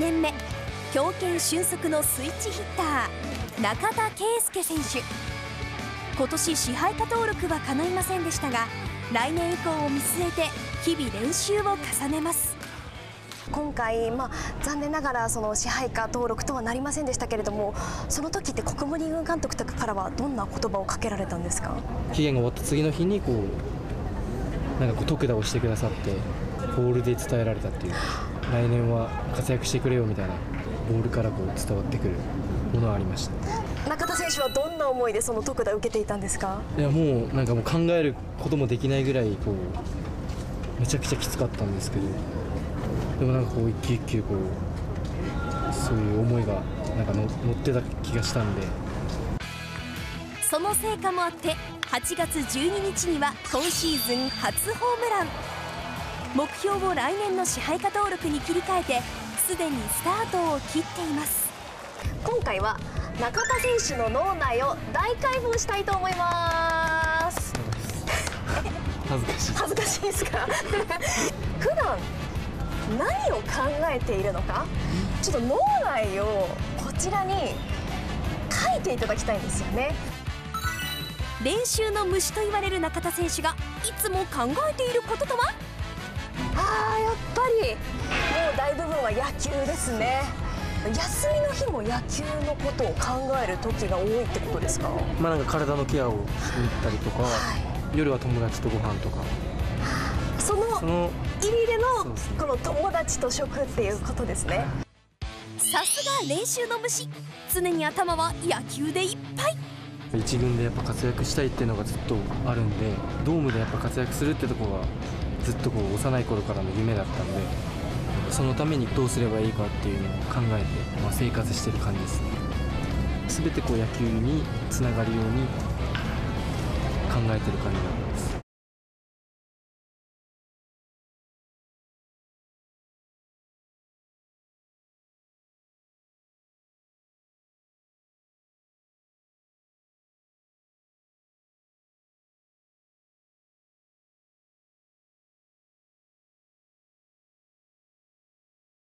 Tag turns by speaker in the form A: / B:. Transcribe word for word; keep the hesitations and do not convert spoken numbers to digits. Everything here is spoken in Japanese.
A: ねんめ、強肩俊足のスイッチヒッター中田圭佑選手。今年支配下登録は叶いませんでしたが、来年以降を見据えて日々練習を重ねます。
B: 今回、まあ、残念ながらその支配下登録とはなりませんでしたけれども、その時って国務二軍監督からはどんな言葉をかけられたんですか？
C: 期限が終わった次の日にこうなんかこう特打をしてくださって、ボールで伝えられたっていう、来年は活躍してくれよみたいなボールからこう伝わってくるものはありました。
B: 中田選手はどんな思いでその特打を受けていたんですか？
C: いやもうなんかもう考えることもできないぐらいこうめちゃくちゃきつかったんですけど、でもなんかこう一球一球こうそういう思いがなんかの乗ってた気がしたんで、
A: その成果もあってはちがつじゅうににちには今シーズン初ホームラン。目標を来年の支配下登録に切り替えてすでにスタートを切っています。
B: 今回は中田選手の脳内を大開放したいと思います。
C: 恥ずかしい
B: 恥ずかしいですか？普段何を考えているのか、ちょっと脳内をこちらに書いていただきたいんですよね。
A: 練習の虫と言われる中田選手がいつも考えていることとは？
B: あー、やっぱりもう大部分は野球ですね。休みの日も野球のことを考える時が多いってことですか？
C: まあなんか体のケアをしに行ったりとか、はい、夜は友達とご飯とか、
B: その
C: その
B: 意味でのこの友達と食っていうことですね。
A: さすが練習の虫、常に頭は野球でいっぱい。
C: 一軍でやっぱ活躍したいっていうのがずっとあるんで、ドームでやっぱ活躍するってところがずっとこう幼い頃からの夢だったんで、そのためにどうすればいいかっていうのを考えて、まあ、生活してる感じですね。全てこう野球につながるように考えてる感じなんです。